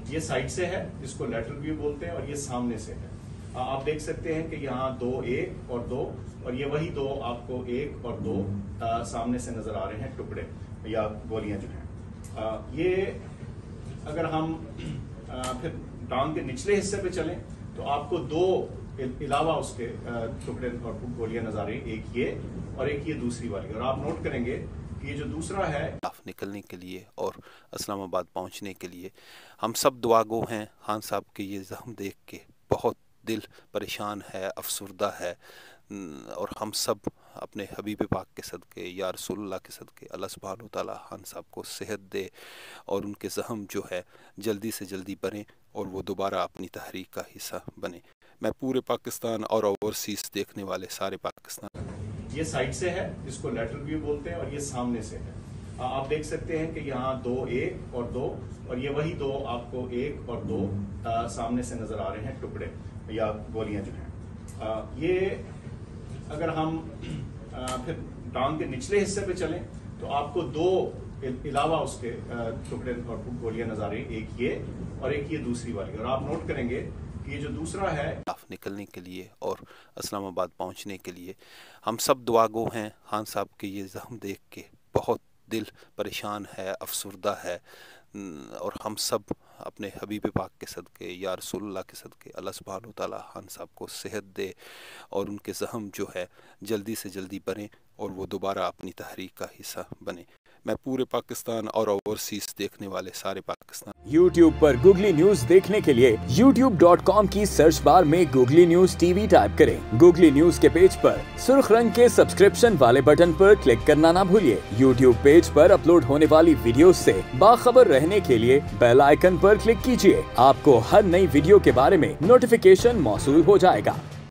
ये साइड से है, इसको लेटरल व्यू बोलते हैं, और ये सामने से है। आप देख सकते हैं कि यहाँ 2 1 और 2, और ये वही 2 आपको 1 और 2 सामने से नजर आ रहे हैं, टुकड़े या गोलियां जो हैं। ये अगर हम फिर टांग के निचले हिस्से पे चलें तो आपको 2 अलावा उसके टुकड़े और गोलियां नजर आ रही, एक ये और एक ये दूसरी वाली। और आप नोट करेंगे कि ये जो दूसरा है निकलने के लिए और इस्लामाबाद पहुंचने के लिए हम सब दुआगो हैं। खान साहब के ये ज़ख्म देख के बहुत दिल परेशान है, अफसुर्दा है, और हम सब अपने हबीब पाक के सदके या रसूलुल्लाह के सदके अल्लाह सुब्हानहू व तआला खान साहब को सेहत दे और उनके ज़ख्म जो है जल्दी से जल्दी बने और वो दोबारा अपनी तहरीक का हिस्सा बने। मैं पूरे पाकिस्तान और ओवरसीज़ देखने वाले सारे पाकिस्तान, ये साइड से है, इसको लेटरल व्यू बोलते हैं, और ये सामने से है। आप देख सकते हैं कि यहाँ 2 1 और 2, और ये वही 2 आपको 1 और 2 सामने से नजर आ रहे हैं, टुकड़े या गोलियां जो हैं। ये अगर हम फिर टांग के निचले हिस्से पे चलें तो आपको 2 अलावा उसके टुकड़े और गोलियां नजर आ रही, एक ये और एक ये दूसरी वाली। और आप नोट करेंगे कि ये जो दूसरा है निकलने के लिए और इस्लामाबाद पहुंचने के लिए हम सब दुआगो हैं। खान साहब के ये ज़ख्म देख के बहुत दिल परेशान है, अफसुर्दा है, और हम सब अपने हबीब पाक के सदके या रसूलुल्लाह के सदके अल्लाह सुब्हानहू व तआला खान साहब को सेहत दे और उनके ज़ख्म जो है जल्दी से जल्दी बने और वो दोबारा अपनी तहरीक का हिस्सा बने। मैं पूरे पाकिस्तान और ओवरसीज़ देखने वाले सारे पाकिस्तान। YouTube पर गूगली न्यूज देखने के लिए youtube.com की सर्च बार में गूगली न्यूज टीवी टाइप करें। गूगली न्यूज के पेज पर सुर्ख रंग के सब्सक्रिप्शन वाले बटन पर क्लिक करना ना भूलिए। YouTube पेज पर अपलोड होने वाली वीडियो से बाखबर रहने के लिए बेल आइकन पर क्लिक कीजिए। आपको हर नई वीडियो के बारे में नोटिफिकेशन मौसूल हो जाएगा।